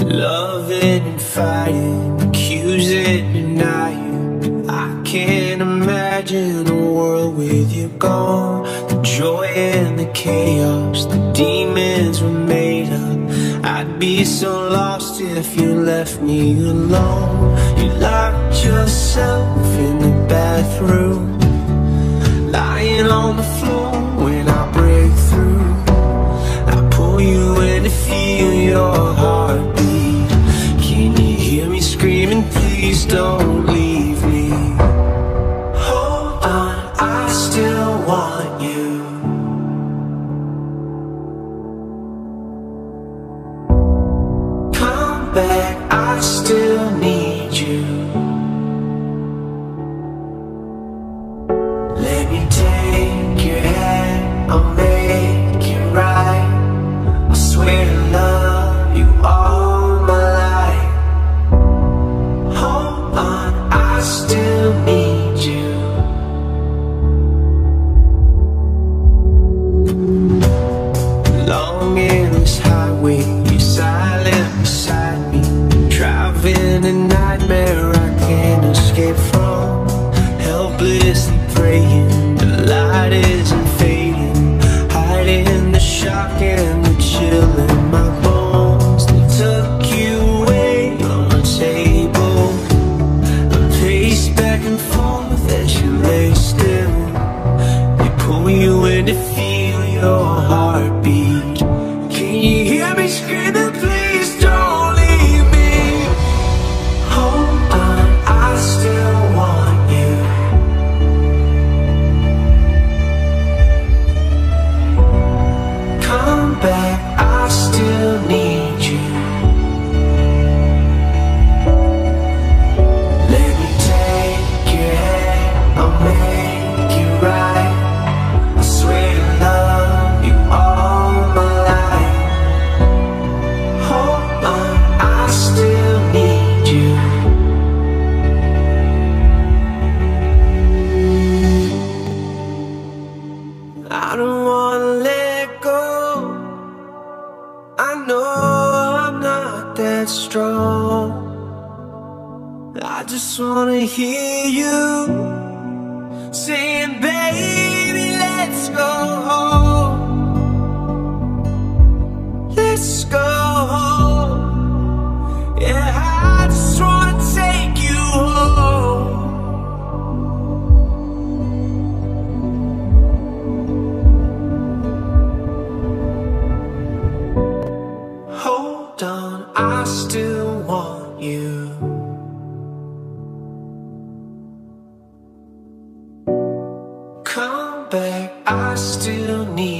Loving and fighting, accusing, denying. I can't imagine a world with you gone. The joy and the chaos, the demons were made up. I'd be so lost if you left me alone. You locked yourself in the bathroom, lying on the floor when I break through. I pull you in to feel your heartbeat. Can you hear me screaming, please don't leave me? Hold on, I still want you. Come back, I still need you. Let me take your hand, I'll make it right. I swear to love you all my life. Hold on, I still need you. Long endless highway, you're silent beside me. Driving a nightmare I can't escape from. Helplessly praying, the light isn't fading. Hiding the shock and the chill in my bones. They took you away on the table. I pace back and forth as you lay still. They pull you in to feel your heartbeat. Can you hear me screaming, please don't leave me? Hold on, I still want you. Come back, I still need you. Let me take your hand, I'll make it right. I swear to love you all my life. Hold on, I still need you. I don't wanna let go. I know I'm not that strong. I just wanna hear you saying, baby, let's go home. Let's go home. Yeah, I just wanna take you home. Hold on, I still want you. Come back, I still need